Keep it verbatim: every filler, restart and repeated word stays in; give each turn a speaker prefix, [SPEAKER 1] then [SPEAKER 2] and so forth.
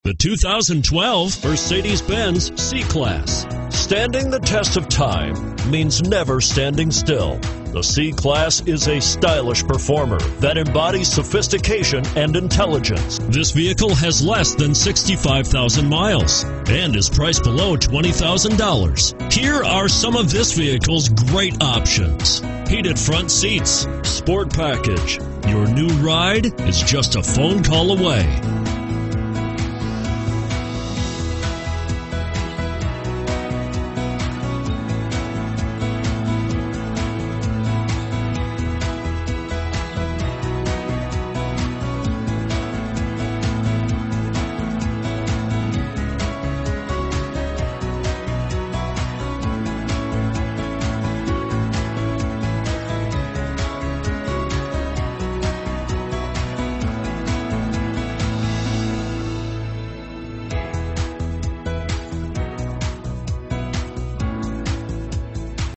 [SPEAKER 1] The two thousand twelve Mercedes-Benz C-Class. Standing the test of time means never standing still. The C-Class is a stylish performer that embodies sophistication and intelligence. This vehicle has less than sixty-five thousand miles and is priced below twenty thousand dollars. Here are some of this vehicle's great options: heated front seats, sport package. Your new ride is just a phone call away.